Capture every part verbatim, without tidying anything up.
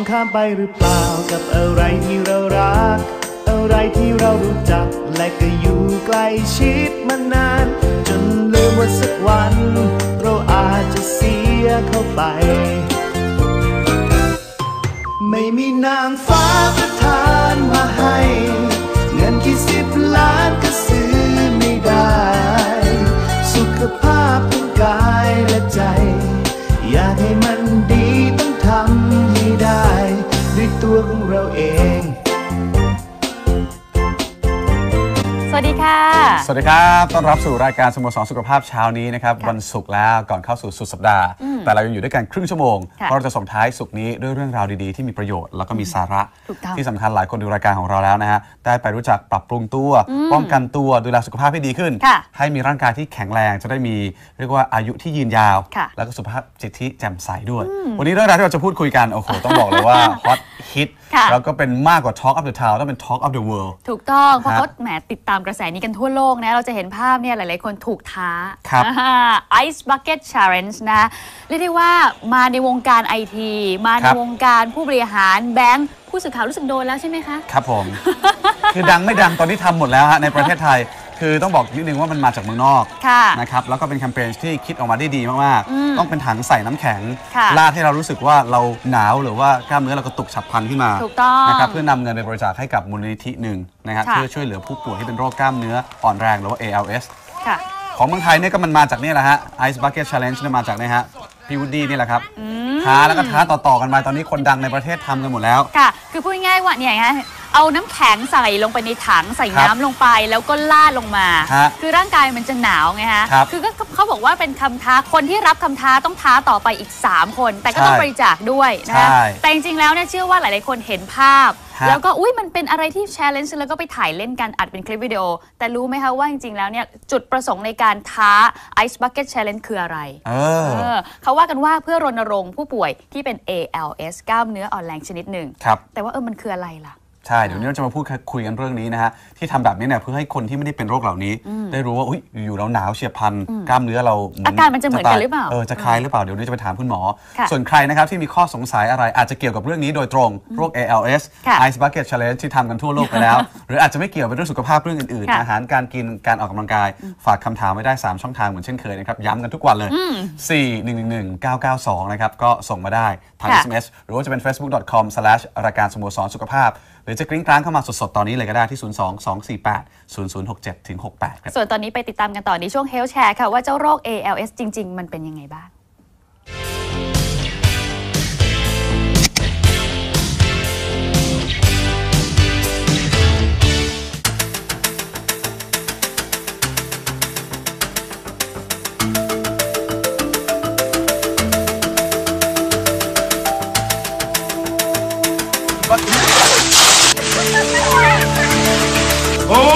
ข้ามไปหรือเปล่ากับอะไรที่เรารักอะไรที่เรารู้จักและก็อยู่ใกล้ชิดมานานจนลืมว่าสักวันเราอาจจะเสียเข้าไปไม่มีนางฟ้าประทานมาให้เงินกี่สิบล้านก็ซื้อไม่ได้สุขภาพทั้งกายและใจอยากให้มันดีต้องทำให้ได้ด้วยตัวของเราเองสวัสดีค่ะสวัสดีครับต้อนรับสู่รายการสโมสรสุขภาพเช้านี้นะครับวันศุกร์แล้วก่อนเข้าสู่สุดสัปดาห์แต่เรายังอยู่ด้วยกันครึ่งชั่วโมงเพราะเราจะส่งท้ายศุกร์นี้ด้วยเรื่องราวดีๆที่มีประโยชน์แล้วก็มีสาระที่สำคัญหลายคนดูรายการของเราแล้วนะฮะได้ไปรู้จักปรับปรุงตัวป้องกันตัวดูแลสุขภาพให้ดีขึ้นให้มีร่างกายที่แข็งแรงจะได้มีเรียกว่าอายุที่ยืนยาวแล้วก็สุขภาพจิตที่แจ่มใสด้วยวันนี้เรื่องราวที่เราจะพูดคุยกันโอ้โหต้องบอกเลยว่าฮอตฮิตแล้วก็เป็นมากกว่า Talk of the Town ต้องเป็น Talk of the World ถูกต้องเพราะเขาแหมติดตามกระแสนี้กันทั่วโลกนะเราจะเห็นภาพเนี่ยหลายๆคนถูกท้า Ice Bucket Challenge นะเรียกได้ว่ามาในวงการไอทีมาในวงการผู้บริหารแบงค์ผู้สื่อข่าวรู้สึกโดนแล้วใช่ไหมคะครับผม คือดังไม่ดังตอนนี้ทำหมดแล้วฮะในประเทศไทยคือต้องบอกนิดนึงว่ามันมาจากเมืองนอกนะครับแล้วก็เป็นแคมเปญที่คิดออกมาได้ดีมากๆต้องเป็นถังใส่น้ำแข็งลาดให้เรารู้สึกว่าเราหนาวหรือว่ากล้ามเนื้อเรากระตุกฉับพลันขึ้นมานะครับเพื่อนำเงินไปบริจาคให้กับมูลนิธิหนึ่งนะครับเพื่อช่วยเหลือผู้ป่วยที่เป็นโรคกล้ามเนื้ออ่อนแรงหรือว่า เอ แอล เอส ของเมืองไทยเนี่ยก็มันมาจากนี่แหละฮะ Ice Bucket Challenge เนี่ยมาจากนี่ฮะพี่วูดดี้นี่แหละครับท้าแล้วก็ท้าต่อๆกันมาตอนนี้คนดังในประเทศทำกันหมดแล้วค่ะคือพูดง่ายๆว่าเนี่ยฮะเอาน้ำแข็งใส่ลงไปในถังใส่น้ำลงไปแล้วก็ลาดลงมาคือร่างกายมันจะหนาวไงฮะคือก็เขาบอกว่าเป็นคำท้าคนที่รับคำท้าต้องท้าต่อไปอีกสามคนแต่ก็ต้องบริจาคด้วยนะแต่จริงๆแล้วเนี่ยเชื่อว่าหลายๆคนเห็นภาพแล้วก็อุ้ยมันเป็นอะไรที่แชร์เลนส์แล้วก็ไปถ่ายเล่นกันอัดเป็นคลิปวิดีโอแต่รู้ไหมคะว่าจริงๆแล้วเนี่ยจุดประสงค์ในการท้า Ice Bucket Challenge คืออะไรเออเขาว่ากันว่าเพื่อรณรงค์ผู้ป่วยที่เป็น เอ แอล เอส กล้ามเนื้ออ่อนแรงชนิดหนึ่งแต่ว่าเออมันคืออะไรล่ะใช่เดี๋ยวนี้เราจะมาพูดคุยกันเรื่องนี้นะฮะที่ทำแบบนี้เนี่ยเพื่อให้คนที่ไม่ได้เป็นโรคเหล่านี้ได้รู้ว่าอุ้ยอยู่เราหนาวเฉียบพลันกล้ามเนื้อเราอาการมันจะเหมือนกันหรือเปล่าเออจะคล้ายหรือเปล่าเดี๋ยวนี้จะไปถามคุณหมอส่วนใครนะครับที่มีข้อสงสัยอะไรอาจจะเกี่ยวกับเรื่องนี้โดยตรงโรค เอ แอล เอส Ice Bucket Challenge ที่ทำกันทั่วโลกไปแล้วหรืออาจจะไม่เกี่ยวเป็นเรื่องสุขภาพเรื่องอื่นๆอาหารการกินการออกกำลังกายฝากคำถามไว้ได้สามช่องทางเหมือนเช่นเคยนะครับย้ำกันทุกวันเลยสี่ หนึ่ง หนึ่ง หนึ่ง เก้า เก้า สองนะครับก็ส่งมาได้ทาง เอส เอ็ม เอส หรือว่าจะเป็น เฟซบุ๊ก ดอท คอม สแลช รายการสโมสรสุขภาพหรือจะกริ้งกลางเข้ามาสดๆตอนนี้เลยก็ได้ที่ ศูนย์ สอง สอง สี่ แปด ศูนย์ ศูนย์ หก เจ็ด ถึง หก แปด ครับส่วนตอนนี้ไปติดตามกันต่อในช่วง Health Share ค่ะว่าเจ้าโรค เอ แอล เอส จริงๆมันเป็นยังไงบ้างโอ้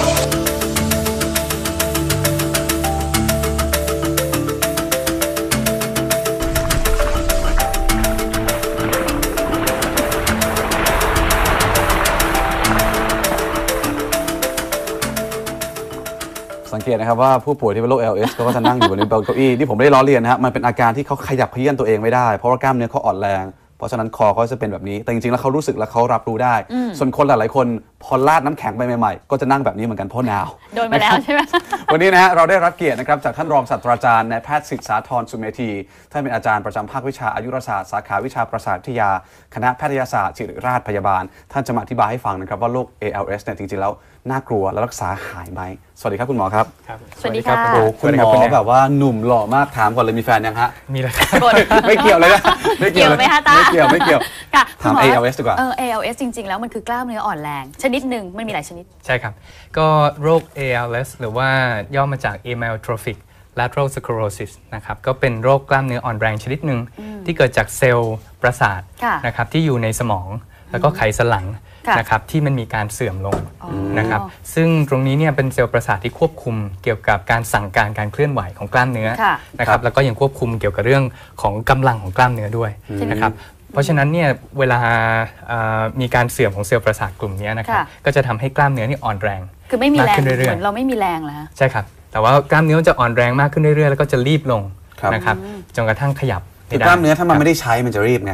สังเกตนะครับว่าผู้ป่วยที่เป็นโรค เอ แอล เอส เขาก็จะนั่งอยู่บนเก้าอี้ที่ผมได้ล้อเลียนนะฮะมันเป็นอาการที่เขาขยับเขยื้อนตัวเองไม่ได้เพราะว่ากล้ามเนื้อเขาอ่อนแรงเพราะฉะนั้นคอเขาจะเป็นแบบนี้แต่จริงๆแล้วเขารู้สึกและเขารับรู้ได้ส่วนคนหลายๆคนพอลาดน้ำแข็งไปใหม่ๆก็จะนั่งแบบนี้เหมือนกันเพราะหนาวโดนมาแล้วใช่ไหมวันนี้นะฮะเราได้รับเกียรตินะครับจากท่านรองศาสตราจารย์นายแพทย์ศิษย์สาธรสุเมธีท่านเป็นอาจารย์ประจำภาควิชาอายุรศาสตร์สาขาวิชาประสาทวิทยาคณะแพทยศาสตร์ศิริราชพยาบาลท่านจะมาอธิบายให้ฟังนะครับว่าโรค เอ แอล เอส เนี่ยจริงๆแล้วน่ากลัวและรักษาหายไหมสวัสดีครับคุณหมอครับสวัสดีครับคุณหมอแบบว่าหนุ่มหล่อมากถามก่อนเลยมีแฟนยังฮะมีแล้วไม่เกี่ยวเลยนะไม่เกี่ยวไหมฮะตาไม่เกี่ยวไม่เกี่ยวถาม เอ แอล เอส ดีกว่าเออ เอ แอล เอส จริงๆแล้วมันคือกล้ามเนื้ออ่อนแรงชนิดหนึ่งมันมีหลายชนิดใช่ครับก็โรค เอ แอล เอส หรือว่าย่อมาจาก Amyotrophic Lateral Sclerosis นะครับก็เป็นโรคกล้ามเนื้ออ่อนแรงชนิดหนึ่งที่เกิดจากเซลล์ประสาทนะครับที่อยู่ในสมองแล้วก็ไขสันหลังนะครับที่มันมีการเสื่อมลงนะครับซึ่งตรงนี้เนี่ยเป็นเซลล์ประสาทที่ควบคุมเกี่ยวกับการสั่งการการเคลื่อนไหวของกล้ามเนื้อนะครับแล้วก็ยังควบคุมเกี่ยวกับเรื่องของกำลังของกล้ามเนื้อด้วยนะครับเพราะฉะนั้นเนี่ยเวลามีการเสื่อมของเซลล์ประสาทกลุ่มนี้นะครับก็จะทำให้กล้ามเนื้อนี่อ่อนแรงคือไม่มีแรงเหมือนเราไม่มีแรงแล้วใช่ครับแต่ว่ากล้ามเนื้อจะอ่อนแรงมากขึ้นเรื่อยๆแล้วก็จะรีบลงนะครับจนกระทั่งขยับคือกล้ามเนื้อถ้ามันไม่ได้ใช้มันจะรีบไง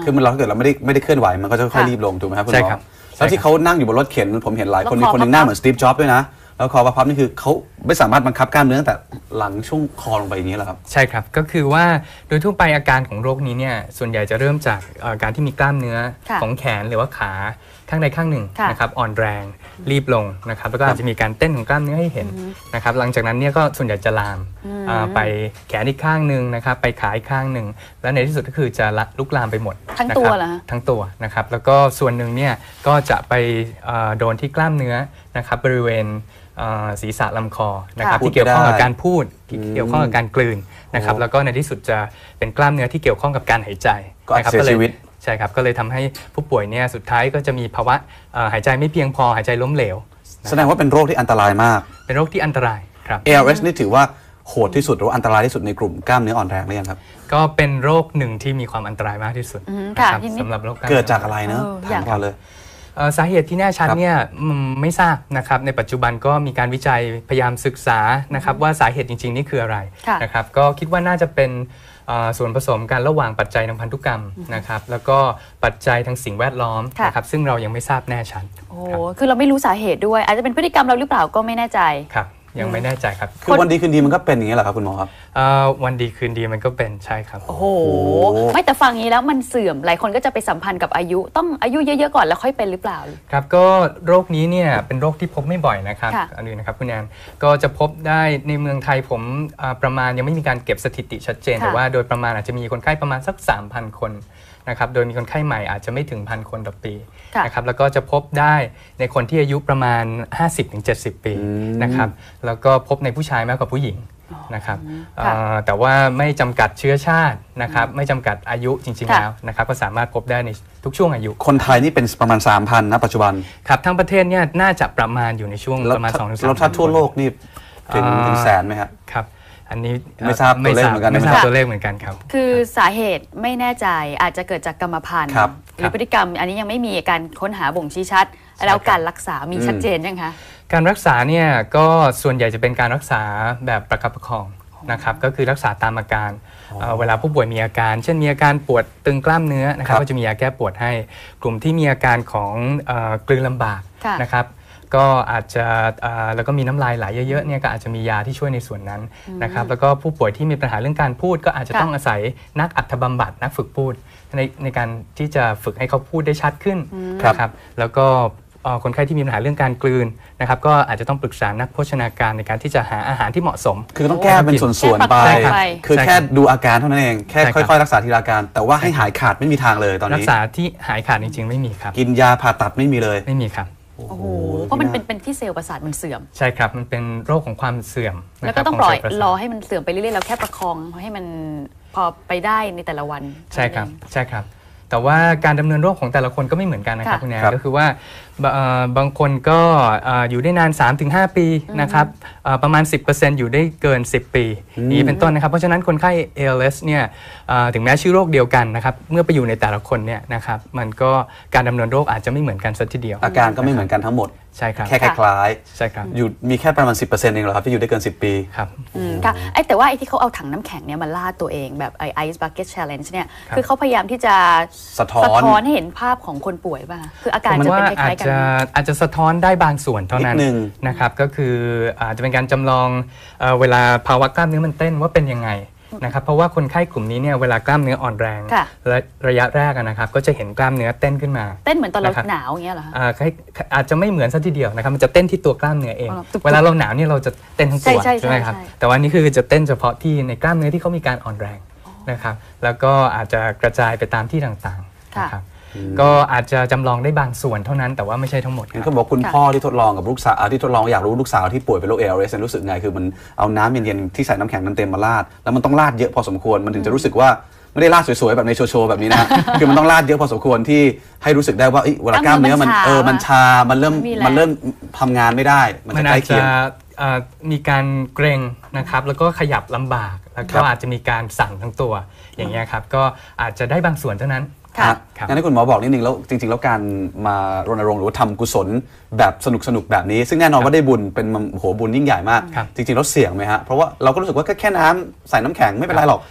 คือมันเราถ้าเกิดเราไม่ได้ไม่ได้เคลื่อนไหวมันก็จะค่อยรีบลงถูกไหมครับคุณหมอแล้วที่เขานั่งอยู่บนรถเข็นผมเห็นหลายคนมีคนหนึ่งหน้าเหมือนสตีฟจ็อบส์ด้วยนะแล้วคอพับนี่คือเขาไม่สามารถบังคับกล้ามเนื้อตั้งแต่หลังช่วงคอลงไปอย่างนี้แหละครับใช่ครับก็คือว่าโดยทั่วไปอาการของโรคนี้เนี่ยส่วนใหญ่จะเริ่มจากการที่มีกล้ามเนื้อของแขนหรือว่าขาข้างใดข้างหนึ่งนะครับอ่อนแรงรีบลงนะครับแล้วก็อาจจะมีการเต้นของกล้ามเนื้อให้เห็นนะครับหลังจากนั้นเนี่ยก็ส่วนใหญ่จะลามไปแขนอีกข้างหนึ่งนะครับไปขาอีกข้างหนึ่งและในที่สุดก็คือจะลุกลามไปหมดทั้งตัวเหรอทั้งตัวนะครับแล้วก็ส่วนหนึ่งเนี่ยก็จะไปโดนที่กล้ามเนื้อนะครับบริเวณศีรษะลำคอนะครับที่เกี่ยวข้องกับการพูดที่เกี่ยวข้องกับการกลืนนะครับแล้วก็ในที่สุดจะเป็นกล้ามเนื้อที่เกี่ยวข้องกับการหายใจนะครับก็เลยใช่ครับก็เลยทำให้ผู้ป่วยเนี่ยสุดท้ายก็จะมีภาวะหายใจไม่เพียงพอหายใจล้มเหลวแสดงว่าเป็นโรคที่อันตรายมากเป็นโรคที่อันตรายครับเอ แอล เอส นี่ถือว่าโหดที่สุดหรืออันตรายที่สุดในกลุ่มกล้ามเนื้ออ่อนแรงหรือยังครับก็เป็นโรคหนึ่งที่มีความอันตรายมากที่สุดนะครับสำหรับโรคเกิดจากอะไรเนอะถามก่อนเลยสาเหตุที่แน่ชัดเนี่ยไม่ทราบนะครับในปัจจุบันก็มีการวิจัยพยายามศึกษานะครับว่าสาเหตุจริงๆนี่คืออะไรนะครับก็คิดว่าน่าจะเป็นส่วนผสมกันระหว่างปัจจัยทางพันธุกรรมนะครับแล้วก็ปัจจัยทางสิ่งแวดล้อมนะครับซึ่งเรายังไม่ทราบแน่ชัดโอ้คือเราไม่รู้สาเหตุด้วยอาจจะเป็นพฤติกรรมเราหรือเปล่าก็ไม่แน่ใจครับยังไม่แน่ใจครับคือวันดีคืนดีมันก็เป็นอย่างนี้แหละครับคุณหมอครับวันดีคืนดีมันก็เป็นใช่ครับโอ้โหไม่แต่ฟังนี้แล้วมันเสื่อมหลายคนก็จะไปสัมพันธ์กับอายุต้องอายุเยอะๆก่อนแล้วค่อยเป็นหรือเปล่าครับก็โรคนี้เนี่ยเป็นโรคที่พบไม่บ่อยนะครับอันนี้นะครับคุณแอนก็จะพบได้ในเมืองไทยผมประมาณยังไม่มีการเก็บสถิติชัดเจนแต่ว่าโดยประมาณอาจจะมีคนไข้ประมาณสัก สามพัน คนนะครับโดยมีคนไข้ใหม่อาจจะไม่ถึงพันคนต่อปีนะครับแล้วก็จะพบได้ในคนที่อายุประมาณ ห้าสิบถึงเจ็ดสิบ ปีนะครับแล้วก็พบในผู้ชายมากกว่าผู้หญิงนะครับแต่ว่าไม่จำกัดเชื้อชาตินะครับไม่จำกัดอายุจริงๆแล้วนะครับก็สามารถพบได้ในทุกช่วงอายุคนไทยนี่เป็นประมาณ สามพัน นะปัจจุบันครับทั้งประเทศเนี่ยน่าจะประมาณอยู่ในช่วงประมาณ สองถึงสามแล้วถ้าทั่วโลกนี่ถึงถึงแสนไหมครับครับอันนี้ไม่ทราบตัวเลขเหมือนกันไม่ทราบตัวเลขเหมือนกันครับคือสาเหตุไม่แน่ใจอาจจะเกิดจากกรรมพันธุ์หรือพฤติกรรมอันนี้ยังไม่มีการค้นหาบ่งชี้ชัดแล้วการรักษามีชัดเจนยังคะการรักษาเนี่ยก็ส่วนใหญ่จะเป็นการรักษาแบบประคับประคองนะครับก็คือรักษาตามอาการเวลาผู้ป่วยมีอาการเช่นมีอาการปวดตึงกล้ามเนื้อนะครับก็จะมียาแก้ปวดให้กลุ่มที่มีอาการของกลืนลำบากนะครับก็อาจจะแล้วก็มีน้ำลายไหลเยอะๆเนี่ยก็อาจจะมียาที่ช่วยในส่วนนั้นนะครับแล้วก็ผู้ป่วยที่มีปัญหาเรื่องการพูดก็อาจจะต้องอาศัยนักอัธบำบัดนักฝึกพูดในในการที่จะฝึกให้เขาพูดได้ชัดขึ้นนะครับแล้วก็คนไข้ที่มีปัญหาเรื่องการกลืนนะครับก็อาจจะต้องปรึกษานักโภชนาการในการที่จะหาอาหารที่เหมาะสมคือต้องแก้เป็นส่วนๆไปคือแค่ดูอาการเท่านั้นเองแค่ค่อยๆรักษาทีละอาการแต่ว่าให้หายขาดไม่มีทางเลยตอนนี้รักษาที่หายขาดจริงๆไม่มีครับกินยาผ่าตัดไม่มีเลยไม่มีครับโอ้โหเพราะมันเป็นเป็นที่เซลล์ประสาทมันเสื่อมใช่ครับมันเป็นโรคของความเสื่อมแล้วก็ต้องปล่อยรอให้มันเสื่อมไปเรื่อยๆแล้วแค่ประคองให้มันพอไปได้ในแต่ละวันใช่ครับใช่ครับแต่ว่าการดำเนินโรคของแต่ละคนก็ไม่เหมือนกันนะครับคุณแอนก็คือว่าบางคนก็อยู่ได้นาน สามถึงห้า ปีนะครับประมาณ สิบเปอร์เซ็นต์ อยู่ได้เกิน สิบ ปีนี้เป็นต้นนะครับเพราะฉะนั้นคนไข้ เอ แอล เอส เนี่ยถึงแม้ชื่อโรคเดียวกันนะครับเมื่อไปอยู่ในแต่ละคนเนี่ยนะครับมันก็การดำเนินโรคอาจจะไม่เหมือนกันสักทีเดียวอาการก็ไม่เหมือนกันทั้งหมดใช่ครับแค่คล้ายใช่ครับอยู่มีแค่ประมาณ สิบเปอร์เซ็นต์ เองเหรอครับที่อยู่ได้เกิน สิบ ปีครับค่ะไอ้แต่ว่าไอ้ที่เขาเอาถังน้ำแข็งเนี่ยมาลาดตัวเองแบบไอ้ Ice Bucket Challenge เนี่ยคือเขาพยายามที่จะสะท้อนสะท้อนให้เห็นภาพของคนป่วยป่ะคืออาการจะเป็นคล้ายๆกันอาจจะสะท้อนได้บางส่วนเท่านั้นนะครับก็คืออาจจะเป็นการจำลองเวลาภาวะกล้ามเนื้อมันเต้นว่าเป็นยังไงนะครับเพราะว่าคนไข้กลุ่มนี้เนี่ยเวลากล้ามเนื้ออ่อนแรงและระยะแรกนะครับก็จะเห็นกล้ามเนื้อเต้นขึ้นมาเต้นเหมือนตอนเราหนาวอย่างเงี้ยเหรออาจจะไม่เหมือนซะทีเดียวนะครับมันจะเต้นที่ตัวกล้ามเนื้อเองเวลาเราหนาวเนี่ยเราจะเต้นทั้งตัวใช่ไหมครับแต่ว่านี่คือจะเต้นเฉพาะที่ในกล้ามเนื้อที่เขามีการอ่อนแรงนะครับแล้วก็อาจจะกระจายไปตามที่ต่างๆนะครับก็อาจจะจำลองได้บางส่วนเท่านั้นแต่ว่าไม่ใช่ทั้งหมดเขาบอกคุณพ่อที่ทดลองกับลูกสาวที่ทดลองอยากรู้ลูกสาวที่ป่วยเป็นโรค เอ แอล เอส รู้สึกไงคือมันเอาน้ำเย็นๆที่ใส่น้ำแข็งเต็มๆมาราดแล้วมันต้องราดเยอะพอสมควรมันถึงจะรู้สึกว่าไม่ได้ราดสวยๆแบบในโชว์ๆแบบนี้นะคือมันต้องราดเยอะพอสมควรที่ให้รู้สึกได้ว่าเวลากล้ามเนื้อมันเออมันชามันเริ่มมันเริ่มทำงานไม่ได้มันจะใกล้เคียงมีการเกร็งนะครับแล้วก็ขยับลำบากแล้วก็อาจจะมีการสั่นทั้งตัวอย่างเงี้ยครับก็อาจจะได้บางส่วนเท่านั้นครับงั้นคุณหมอบอกนิดนึงแล้วจริงๆแล้วการมารณรงค์หรือว่าทำกุศลแบบสนุกสนุกแบบนี้ซึ่งแน่นอนว่าได้บุญเป็นโหบุญยิ่งใหญ่มากจริงๆแล้วเสี่ยงไหมฮะเพราะว่าเราก็รู้สึกว่าแค่น้ำใส่น้ำแข็งไม่เป็นไรหรอก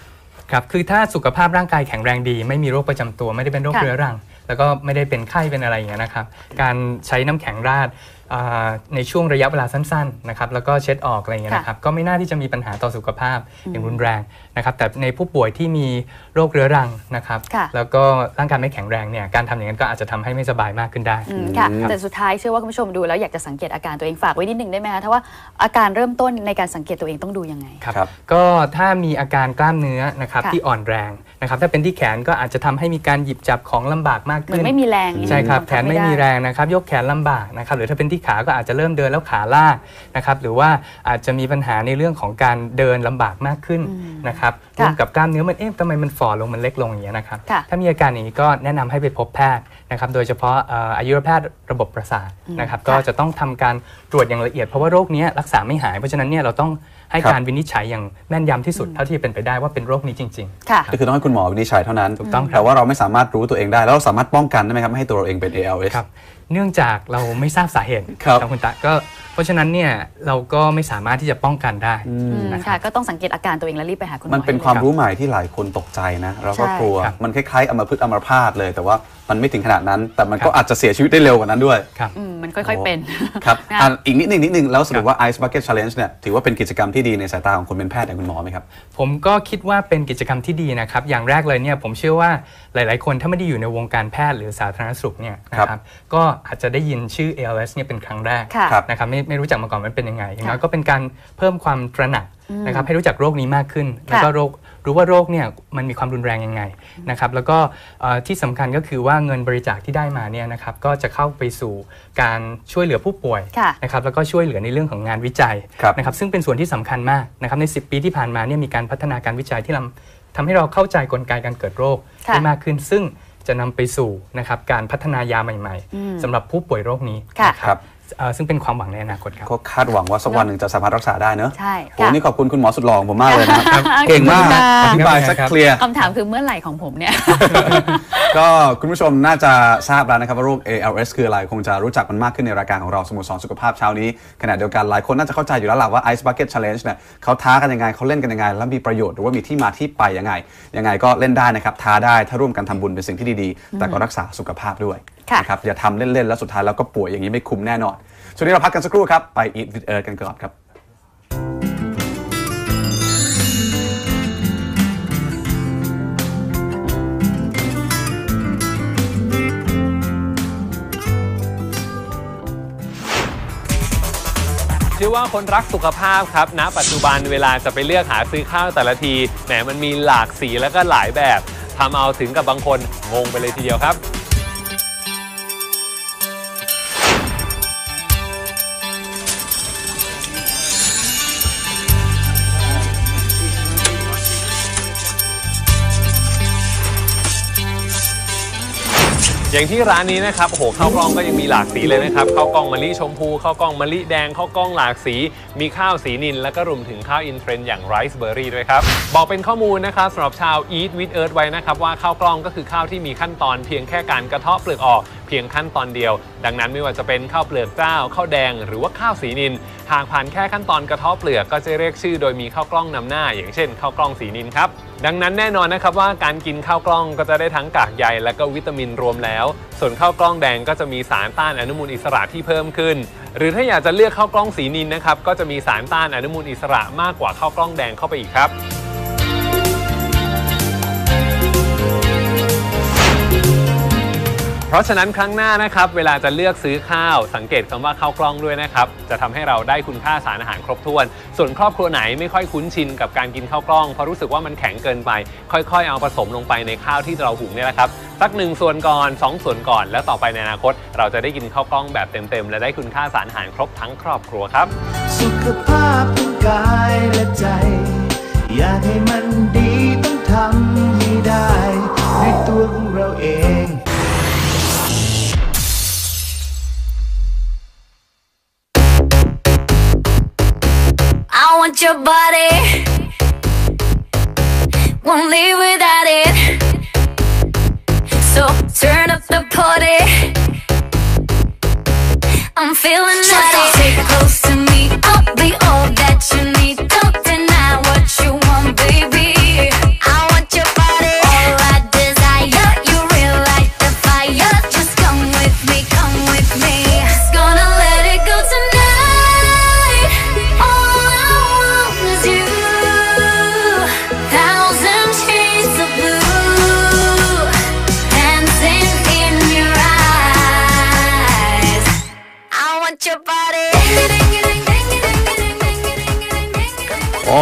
ครับคือถ้าสุขภาพร่างกายแข็งแรงดีไม่มีโรคประจำตัวไม่ได้เป็นโรคเรื้อรังแล้วก็ไม่ได้เป็นไข้เป็นอะไรอย่างเงี้ยนะครับการใช้น้ำแข็งราดในช่วงระยะเวลาสั้นๆนะครับแล้วก็เช็ดออกอะไรอย่างเงี้ยนะครับก็ไม่น่าที่จะมีปัญหาต่อสุขภาพอย่างรุนแรงนะครับแต่ในผู้ป่วยที่มีโรคเรื้อรังนะครับแล้วก็ร่างกายไม่แข็งแรงเนี่ยการทำอย่างนั้นก็อาจจะทำให้ไม่สบายมากขึ้นได้ค่ะแต่สุดท้ายเชื่อว่าคุณผู้ชมดูแล้วอยากจะสังเกตอาการตัวเองฝากไว้นิดนึงได้ไหมคะถ้าว่าอาการเริ่มต้นในการสังเกตตัวเองต้องดูยังไงครับก็ถ้ามีอาการกล้ามเนื้อนะครับที่อ่อนแรงนะครับถ้าเป็นที่แขนก็อาจจะทำให้มีการหยิบจับของลำบากมากขึ้นไม่มีแรงใช่ครับแขนไม่มีแรงนะครับยกแขนลำบากนะครับหรือถ้าเป็นที่ขาก็อาจจะเริ่มเดินแล้วขาลากนะครับหรือว่าอาจจะมีปัญหาในเรื่องของการเดินลำบากมากขึ้นนะครับร่วมกับกล้ามเนื้อมันเอ๊ะทำไมมันฝ่อลงมันเล็กลงอย่างเงี้ยนะครับถ้ามีอาการอย่างนี้ก็แนะนำให้ไปพบแพทย์นะครับโดยเฉพาะอายุรแพทย์ระบบประสาทนะครับก็จะต้องทำการตรวจอย่างละเอียดเพราะว่าโรคนี้รักษาไม่หายเพราะฉะนั้นเนี่ยเราต้องให้การวินิจฉัยอย่างแม่นยำที่สุดเท่าที่เป็นไปได้ว่าเป็นโรคนี้จริงๆก็คือต้องให้คุณหมอวินิจฉัยเท่านั้นถูกต้องแต่ว่าเราไม่สามารถรู้ตัวเองได้แล้วเราสามารถป้องกันได้ไหมครับไม่ให้ตัวเราเองเป็น เอ แอล เอสครับเนื่องจากเราไม่ทราบสาเหตุครับคุณตาก็เพราะฉะนั้นเนี่ยเราก็ไม่สามารถที่จะป้องกันได้ค่ะก็ต้องสังเกตอาการตัวเองแล้วรีบไปหาคุณหมอมันเป็นความรู้ใหม่ที่หลายคนตกใจนะเราก็กลัวมันคล้ายๆอัมพฤกษ์อัมพาตเลยแต่ว่ามันไม่ถึงขนาดนั้นแต่มันก็อาจจะเสียชีวิตได้เร็วกว่านั้นด้วยครับมันค่อยๆเป็นครับอีกนิดนึงนิดนึงแล้วสรุปว่า Ice Bucket Challenge เนี่ยถือว่าเป็นกิจกรรมที่ดีในสายตาของคนเป็นแพทย์อย่างคุณหมอไหมครับผมก็คิดว่าเป็นกิจกรรมที่ดีนะครับอย่างแรกเลยเนี่ยผมเชื่อว่าหลายๆคนถ้าไม่ได้อยู่ในวงการแพทย์หรือสาธารณสุขเนี่ยนะครับก็อาจจะได้ยินชื่อ เอ แอล เอส เนี่ยเป็นครั้งแรกนะครับไม่ไม่รู้จักมาก่อนมันเป็นยังไงอย่างน้อยก็เป็นการเพิ่มความตระหนักนะครับให้รู้จักโรคนี้มากขึ้นแล้วก็โรครู้ว่าโรคเนี่ยมันมีความรุนแรงยังไงนะครับแล้วก็ที่สำคัญก็คือว่าเงินบริจาคที่ได้มาเนี่ยนะครับก็จะเข้าไปสู่การช่วยเหลือผู้ป่วยนะครับแล้วก็ช่วยเหลือในเรื่องของงานวิจัยนะครับซึ่งเป็นส่วนที่สำคัญมากนะครับในสิบปีที่ผ่านมาเนี่ยมีการพัฒนาการวิจัยที่ทำให้เราเข้าใจกลไกการเกิดโรคได้มากขึ้นซึ่งจะนำไปสู่นะครับการพัฒนายาใหม่ๆสำหรับผู้ป่วยโรคนี้นะครับซึ่งเป็นความหวังในอนาคตครับก็คาดหวังว่าสักวันหนึ่งจะสามารถรักษาได้เนอะใช่โอ้นี่ขอบคุณคุณหมอสุดหล่อของผมมากเลยนะครับเก่งมากอธิบายสักเคลียร์คำถามคือเมื่อไหร่ของผมเนี่ยก็คุณผู้ชมน่าจะทราบแล้วนะครับว่าโรค เอ แอล เอส คืออะไรคงจะรู้จักมันมากขึ้นในรายการของเราสโมสรสุขภาพเช้านี้ขณะเดียวกันหลายคนน่าจะเข้าใจอยู่แล้วล่ะว่า Ice Bucket Challenge เนี่ยเขาท้ากันยังไงเขาเล่นกันยังไงแล้วมีประโยชน์หรือว่ามีที่มาที่ไปยังไงยังไงก็เล่นได้นะครับท้าได้ถ้าร่วมกันทำบุญเป็นสิ่งที่ดีๆแต่ก็รักษาสุขภาพด้วยนะครับอย่าทำเล่นๆแล้วสุดท้ายแล้วก็ป่วยอย่างนี้ไม่คุ้มแน่นอนช่วงนี้เราพักกันสักครู่ครับไป Eat with Earth กันก่อนครับเชื่อว่าคนรักสุขภาพครับณปัจจุบันเวลาจะไปเลือกหาซื้อข้าวแต่ละทีแหมมันมีหลากสีแล้วก็หลายแบบทำเอาถึงกับบางคนงงไปเลยทีเดียวครับอย่างที่ร้านนี้นะครับโอ้โหข้าวกล้องก็ยังมีหลากสีเลยนะครับข้าวกล้องมะลิชมพูข้าวกล้องมะลิแดงข้าวกล้องหลากสีมีข้าวสีนิลและก็รวมถึงข้าวอินเทรนด์อย่างไรซ์เบอร์รี่ด้วยครับบอกเป็นข้อมูลนะครับสำหรับชาว Eat with Earth ไว้นะครับว่าข้าวกล้องก็คือข้าวที่มีขั้นตอนเพียงแค่การกระเทาะเปลือกออกเพียงขั้นตอนเดียวดังนั้นไม่ว่าจะเป็นข้าวเปลือกเจ้าข้าวแดงหรือว่าข้าวสีนิลหากผ่านแค่ขั้นตอนกระเทาะเปลือกก็จะเรียกชื่อโดยมีข้าวกล้องนำหน้าอย่างเช่นข้าวกล้องสีนิลครับดังนั้นแน่นอนนะครับว่าการกินข้าวกล้องก็จะได้ทั้งกากใยและก็วิตามินรวมแล้วส่วนข้าวกล้องแดงก็จะมีสารต้านอนุมูลอิสระที่เพิ่มขึ้นหรือถ้าอยากจะเลือกข้าวกล้องสีนิลนะครับก็จะมีสารต้านอนุมูลอิสระมากกว่าข้าวกล้องแดงเข้าไปอีกครับเพราะฉะนั้นครั้งหน้านะครับเวลาจะเลือกซื้อข้าวสังเกตคำว่าข้าวกล้องด้วยนะครับจะทำให้เราได้คุณค่าสารอาหารครบถ้วนส่วนครอบครัวไหนไม่ค่อยคุ้นชินกับการกินข้าวกล้องเพราะรู้สึกว่ามันแข็งเกินไปค่อยๆเอาผสมลงไปในข้าวที่เราหุงเนี่ยแหละครับสักหนึ่งส่วนก่อนสองส่วนก่อนแล้วต่อไปในอนาคตเราจะได้กินข้าวกล้องแบบเต็มๆและได้คุณค่าสารอาหารครบทั้งครอบครัวครับสุขภาพทั้งกายและใจอยากให้มันดีต้องทำให้ได้ในตัวของเราเอง I want your body, won't live without it. So turn up the party, I'm feeling naughty. Take it close to me, I'll be all that you need. Don't deny what you want, baby. I want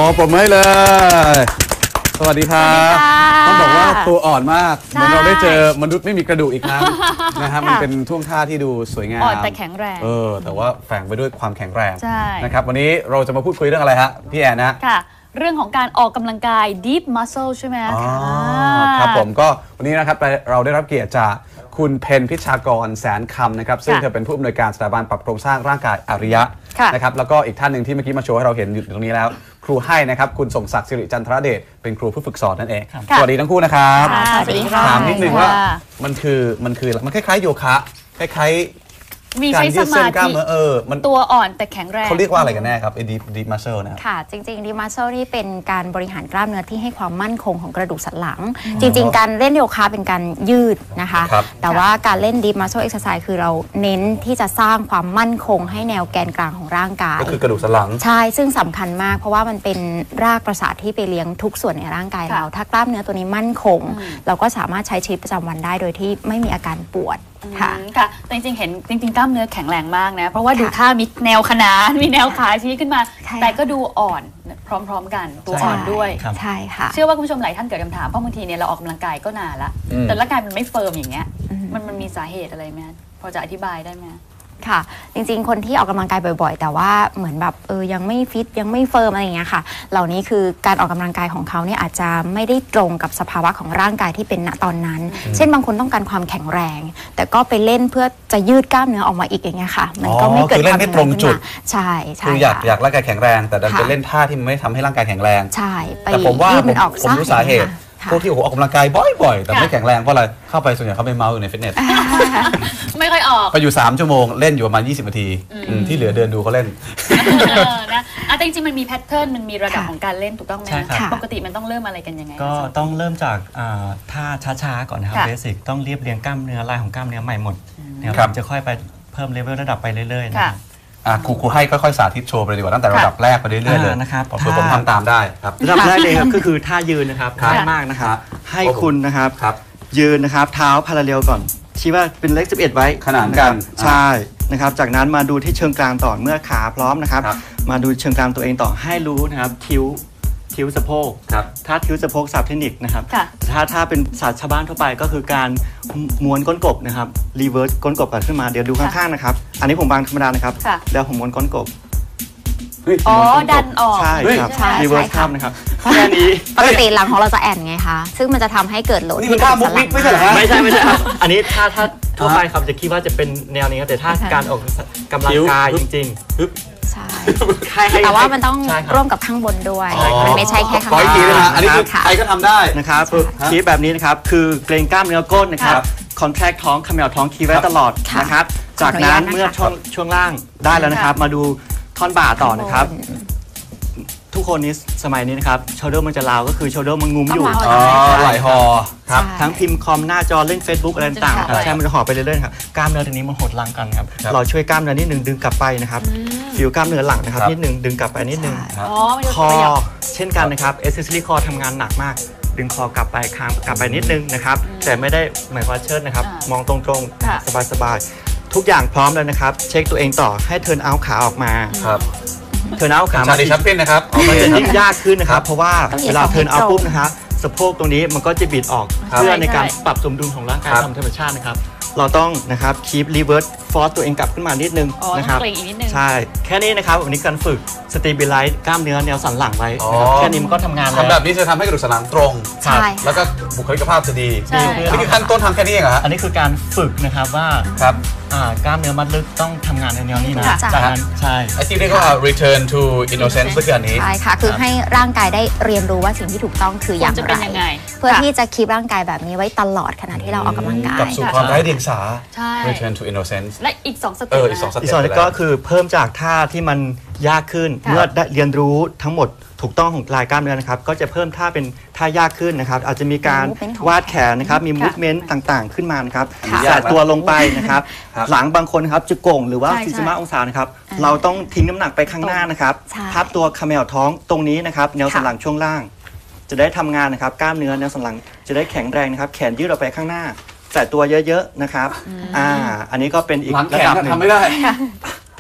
ปรบมือให้เลยสวัสดีครับต้องบอกว่าตัวอ่อนมากเหมือนเราได้เจอมนุษย์ไม่มีกระดูกอีกครั้งนะครับมันเป็นท่วงท่าที่ดูสวยงามอ่อนแต่แข็งแรงเออแต่ว่าแฝงไปด้วยความแข็งแรงนะครับวันนี้เราจะมาพูดคุยเรื่องอะไรฮะพี่แอนนะค่ะเรื่องของการออกกำลังกาย deep muscle ใช่ไหมคะครับผมก็วันนี้นะครับเราได้รับเกียรติจากคุณเพนพิชากรแสนคำนะครับซึ่งเธอเป็นผู้อำนวยการสถาบันปรับโครงสร้างร่างกายอาริยะนะครับแล้วก็อีกท่านหนึ่งที่เมื่อกี้มาโชว์ให้เราเห็นอยู่ตรงนี้แล้วครูให้นะครับคุณสมศักดิ์สิริจันทรเดชเป็นครูผู้ฝึกสอนนั่นเองสวัสดีทั้งคู่นะครับถามนิดนึงว่ามันคือมันคือมันคล้ายๆโยคะคล้ายมีใช้สมาธิเออมันตัวอ่อนแต่แข็งแรงเขาเรียกว่าอะไรกันแน่ครับไอ้ deep deep muscle นะค่ะจริงๆ deep muscle นี่เป็นการบริหารกล้ามเนื้อที่ให้ความมั่นคงของกระดูกสันหลังจริงๆการเล่นโยคะเป็นการยืดนะคะแต่ว่าการเล่น deep muscle exercise คือเราเน้นที่จะสร้างความมั่นคงให้แนวแกนกลางของร่างกายก็คือกระดูกสันหลังใช่ซึ่งสำคัญมากเพราะว่ามันเป็นรากประสาทที่ไปเลี้ยงทุกส่วนในร่างกายเราถ้ากล้ามเนื้อตัวนี้มั่นคงเราก็สามารถใช้ชีวิตประจำวันได้โดยที่ไม่มีอาการปวดค่ะค่ะจริงๆเห็นจริงๆกล้ามเนื้อแข็งแรงมากนะเพราะว่าดูท่ามีแนวขนานมีแนวขาชี้ขึ้นมาแต่ก็ดูอ่อนพร้อมๆกันตัวอ่อนด้วยใช่ค่ะเชื่อว่าคุณผู้ชมหลายท่านเกิดคำถามเพราะบางทีเนี่ยเราออกกำลังกายก็นานละแต่ร่างกายมันไม่เฟิร์มอย่างเงี้ยมันมันมีสาเหตุอะไรไหมพอจะอธิบายได้ไหมค่ะจริงๆคนที่ออกกำลังกายบ่อยๆแต่ว่าเหมือนแบบเออยังไม่ฟิตยังไม่เฟิร์มอะไรอย่างเงี้ยค่ะเหล่านี้คือการออกกำลังกายของเขาเนี่ยอาจจะไม่ได้ตรงกับสภาวะของร่างกายที่เป็นณตอนนั้นเช่นบางคนต้องการความแข็งแรงแต่ก็ไปเล่นเพื่อจะยืดกล้ามเนื้อออกมาอีกอย่างเงี้ยค่ะมันก็ไม่เกิดความไม่ตรงจุดใช่ใช่คืออยากอยากร่างกายแข็งแรงแต่ดันไปเล่นท่าที่มันไม่ทำให้ร่างกายแข็งแรงใช่แต่ผมว่าผมรู้สาเหตุพวกที่ออกกำลังกายบ่อยๆแต่ไม่แข็งแรงเพราะอะไรเข้าไปส่วนใหญ่เขาไปเมาอยู่ในฟิตเนสไม่ค่อยออกไปอยู่สามชั่วโมงเล่นอยู่ประมาณยี่สิบนาทีที่เหลือเดินดูเขาเล่นนะแต่จริงๆมันมีแพทเทิร์นมันมีระดับของการเล่นถูกต้องไหมปกติมันต้องเริ่มอะไรกันยังไงก็ต้องเริ่มจากท่าช้าๆก่อนนะครับเบสิกต้องเรียบเรียงกล้ามเนื้อลายของกล้ามเนื้อใหม่หมดนะครับจะค่อยไปเพิ่มเลเวลระดับไปเรื่อยๆนะครูครูให้ค่อยๆสาธิตโชว์ไปดีกว่าตั้งแต่ระดับแรกไปเรื่อยๆเลยนะครับผมผมทำตามได้ครับระดับแรกเลยครับก็คือท่ายืนนะครับง่ายมากนะครับให้คุณนะครับยืนนะครับเท้าพาราเรลก่อนชี้ว่าเป็นเลขสิบเอ็ดไว้ขนานกันใช่นะครับจากนั้นมาดูที่เชิงกลางต่อเมื่อขาพร้อมนะครับมาดูเชิงกลางตัวเองต่อให้รู้นะครับคิ้วคิ้วสะโพกถ้าคิ้วสะโพกศัพท์เทคนิคนะครับถ้าถ้าเป็นศาสตร์ชาวบ้านทั่วไปก็คือการม้วนก้นกบนะครับรีเวิร์สก้นกบกันขึ้นมาเดี๋ยวดูข้างๆนะครับอันนี้ผมวางธรรมดานะครับแล้วผมม้วนก้นกบอ๋อดันออกใช่ครับรีเวิร์สข้ามนะครับแค่นี้ปกติหลังของเราจะแอนไงคะซึ่งมันจะทำให้เกิดโหลดที่ท่ามุกมิกไม่ใช่เหรอไม่ใช่ไม่ใช่ครับอันนี้ถ้าถ้าทั่วไปครับจะคิดว่าจะเป็นแนวนี้แต่ถ้าการออกกำลังกายจริงๆใช่แต่ว่ามันต้องร่วมกับข้างบนด้วยมันไม่ใช่แค่ข้างบนนะอันนี้คือใครก็ทำได้นะครับคีบแบบนี้นะครับคือเกรงกล้ามเนื้อก้นนะครับคอนแทคท้องเขมวท้องคีไว้ตลอดนะครับจากนั้นเมื่อช่วงช่วงล่างได้แล้วนะครับมาดูท่อนบ่าต่อนะครับทุกคนนี้สมัยนี้นะครับโชเดอร์มันจะลาวก็คือโชเดอร์มันงุ้มอยู่ไหล่หอครับทั้งพิมพ์คอมหน้าจอเล่น Facebook อะไรต่างๆใช่มันจะห่อไปเรื่อยๆครับกล้ามเนื้อตรงนี้มันหดหลังกันครับเราช่วยกล้ามเนื้อนิดนึงดึงกลับไปนะครับฟิวกล้ามเนื้อหลังนะครับนิดนึงดึงกลับไปนิดนึงคอเช่นกันนะครับเอสเซสซอรี่คอทำงานหนักมากดึงคอกลับไปค้างกลับไปนิดนึงนะครับแต่ไม่ได้หมายความเชิดนะครับมองตรงๆสบายๆทุกอย่างพร้อมแล้วนะครับเช็คตัวเองต่อให้เทิร์นเอาขาออกมาเทิร์นเอาขามาดิชัพพินนะครับมันจะยิ่งยากขึ้นนะครับเพราะว่าเวลาเทิร์นเอาปุ๊บนะครับสะโพกตรงนี้มันก็จะบิดออกเพื่อในการปรับสมดุลของร่างกายตามธรรมชาตินะครับเราต้องนะครับคีปรีเวิร์สฟอร์สตัวเองกลับขึ้นมานิดนึงนะครับใช่แค่นี้นะครับวันนี้การฝึกสเตบิไลซ์กล้ามเนื้อแนวสันหลังไว้แค่นี้มันก็ทำงานแล้วแบบนี้จะทำให้กระดูกสันหลังตรงแล้วก็บุคลิกภาพจะดีนี่คือขั้นต้นทำแค่นี้เองเหรออันนี้คือการฝึกนะครับว่าครับกล้ามเนื้อมัดลึกต้องทำงานในแนวนี้นะจากนั้นใช่ไอ้ที่เรียกว่า return to innocence ก็คืออันนี้ใช่ค่ะคือให้ร่างกายได้เรียนรู้ว่าสิ่งที่ถูกต้องคืออย่างไรเพื่อที่จะคีปร่างกายแบบนี้ไว้ตลอดขณะที่เราออกกำลังกายกลับสู่ความไร้เดียงสา return to innocence และอีกสองสเต็ปเอออีกสองสเต็ปก็คือเพิ่มจากท่าที่มันยากขึ้นเมื่อได้เรียนรู้ทั้งหมดถูกต้องของลายกล้ามเนื้อนะครับก็จะเพิ่มท่าเป็นท่ายากขึ้นนะครับอาจจะมีการวาดแขนนะครับมีมูฟเมนต์ต่างๆขึ้นมานะครับใส่ตัวลงไปนะครับหลังบางคนครับจะโก่งหรือว่าสี่สิบห้าองศานะครับเราต้องทิ้งน้ำหนักไปข้างหน้านะครับพับตัวคาเมลท้องตรงนี้นะครับแนวสันหลังช่วงล่างจะได้ทำงานนะครับกล้ามเนื้อแนวสันหลังจะได้แข็งแรงนะครับแขนยืดออกไปข้างหน้าใส่ตัวเยอะๆนะครับอ่าอันนี้ก็เป็นอีกระดับหนึ่งทำไม่ได้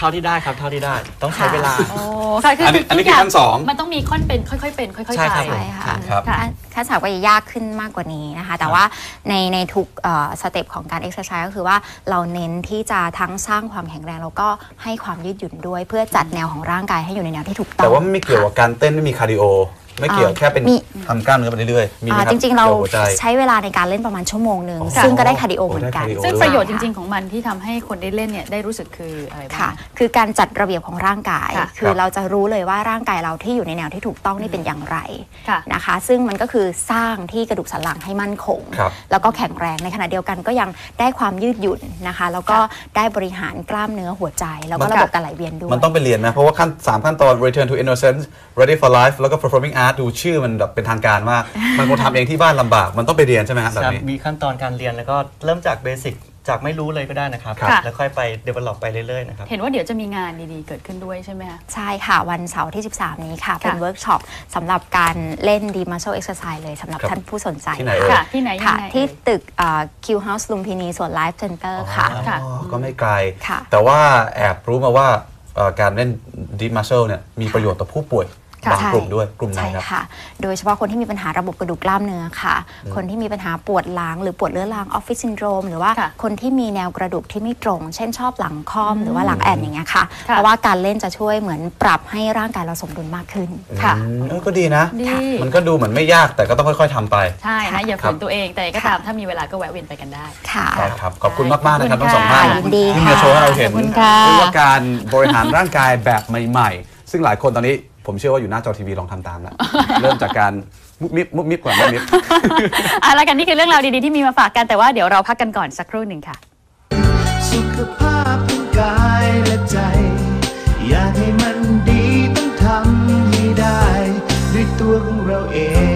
เท่าที่ได้ครับเท่าที่ได้ต้องใช้เวลาโอ้ค่ะคืออันนี้อันนี้คือขั้นสองมันต้องมีขั้นเป็นค่อยๆเป็นค่อยๆใช่ไปครับใช่ค่ะครับขั้นสามก็จะยากขึ้นมากกว่านี้นะคะ แต่ว่าในในทุกสเต็ปของการเอ็กซ์ไซส์ก็คือว่าเราเน้นที่จะทั้งสร้างความแข็งแรงแล้วก็ให้ความยืดหยุ่นด้วยเพื่อจัดแนวของร่างกายให้อยู่ในแนวที่ถูกต้องแต่ว่าไม่เกี่ยวกับการเต้นไม่มีคาร์ดิโอไม่เกี่ยวแค่เป็นทำกล้ามเนื้อไปเรื่อยๆมีไหมครับจริงๆเราหัวใจใช้เวลาในการเล่นประมาณชั่วโมงหนึ่งซึ่งก็ได้คาร์ดิโอเหมือนกันซึ่งประโยชน์จริงๆของมันที่ทำให้คนได้เล่นเนี่ยได้รู้สึกคืออะไรบ้างค่ะคือการจัดระเบียบของร่างกายค่ะคือเราจะรู้เลยว่าร่างกายเราที่อยู่ในแนวที่ถูกต้องนี่เป็นอย่างไรค่ะนะคะซึ่งมันก็คือสร้างที่กระดูกสันหลังให้มั่นคงครับแล้วก็แข็งแรงในขณะเดียวกันก็ยังได้ความยืดหยุ่นนะคะแล้วก็ได้บริหารกล้ามเนื้อหัวใจ แล้วก็ระบบการไหลเวียนด้วยมันต้องไปเรียนนะเพราะว่าขั้นสามขั้นตอน return to innocence ready for life แล้วก็ performing art ดูชื่อมันแบบเป็นทางการมากมันคงทำเองที่บ้านลำบากมันต้องไปเรียนใช่ไหมครับแบบนี้มีขั้นตอนการเรียนแล้วก็เริ่มจากเบสิกจากไม่รู้เลยก็ได้นะครับค่ะแล้วค่อยไป develop ไปเรื่อยๆนะครับเห็นว่าเดี๋ยวจะมีงานดีๆเกิดขึ้นด้วยใช่ไหมคะใช่ค่ะ วันเสาร์ที่ สิบสาม นี้ค่ะ เป็นเวิร์กช็อปสำหรับการเล่น Deep Muscle Exercise เลยสำหรับครับท่านผู้สนใจที่ไหนเอ่ยค่ะที่ไหนยังค่ะไงที่เอ่ยตึกเอ่อ Q House ลุมพินีส่วน Life Center ค่ะค่ะอ๋อก็ไม่ไกลค่ะแต่ว่าแอบรู้มาว่าเอ่อการเล่น deep muscle เนี่ยมีประโยชน์ต่อผู้ป่วยบางกลุ่มด้วยกลุ่มไหนใช่ครับค่ะ โดยเฉพาะคนที่มีปัญหาระบบกระดูกกล้ามเนื้อค่ะ คนที่มีปัญหาปวดหลังหรือปวดเรื้อรังออฟฟิศซินโดรมหรือว่าค่ะคนที่มีแนวกระดูกที่ไม่ตรง เช่นชอบหลังค่อมหรือว่าหลังแอนอย่างเงี้ยค่ะค่ะเพราะว่าการเล่นจะช่วยเหมือนปรับให้ร่างกายเราสมดุลมากขึ้นค่ะอืมเออก็ดีนะดีมันก็ดูเหมือนไม่ยากแต่ก็ต้องค่อยๆทำไปใช่นะอย่าครัฝืบนตัวเองแต่ก็ตามถ้ามีเวลาก็แวะเวียนไปกันได้ค่ะได้ครับ ขอบคุณมาก ๆ นะครับขอบทั้คุงณสองท่านค่ะยินดีที่มาโชว์ให้เราเห็นขอบคุณค่ะเรียกว่าการบริหารร่างกายแบบใหม่ ๆ ซึ่งหลายคนตอนนี้ผมเชื่อว่าอยู่หน้าจอทีวีลองทำตามแล้ว เริ่มจากการมุบมิบมุบมิบก่อนมุบมิบเอาละกันนี่คือเรื่องราวดีๆที่มีมาฝากกันแต่ว่าเดี๋ยวเราพักกันก่อนสักครู่หนึ่งค่ะสุขภาพทั้งกายและใจ อยากให้มันดีต้องทำให้ได้ ด้วยตัวของเราเอง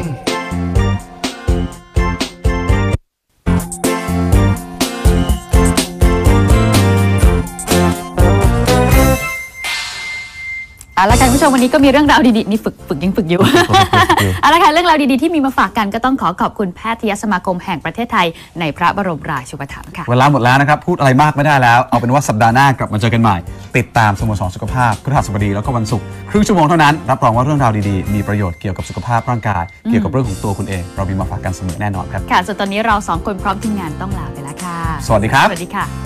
เอาละค่ะคุณผู้ชมวันนี้ก็มีเรื่องราวดีๆนี่ฝึกฝึกยังฝึกอยู่ เอาละค่ะเรื่องราวดีๆที่มีมาฝากกันก็ต้องขอขอบคุณแพทยสมาคมแห่งประเทศไทยในพระบรมราชูปถัมภ์ค่ะเวลาหมดแล้วนะครับ พูดอะไรมากไม่ได้แล้ว เอาเป็นว่าสัปดาห์หน้ากลับมาเจอกันใหม่ ติดตามสโมสรสุขภาพพฤหัสบดีแล้วก็วันศุกร์ครึ่งชั่วโมงเท่านั้นรับรองว่าเรื่องราวดีๆมีประโยชน์เกี่ยวกับสุขภาพร่างกายเกี่ยวกับเรื่องของตัวคุณเองเรามีมาฝากกันเสมอแน่นอนครับค่ะส่วนตอนนี้เราสองคนพร้อมทีมงานต้องลาไปแล้วค่ะสวัสดีครับสวัสดีค่ะ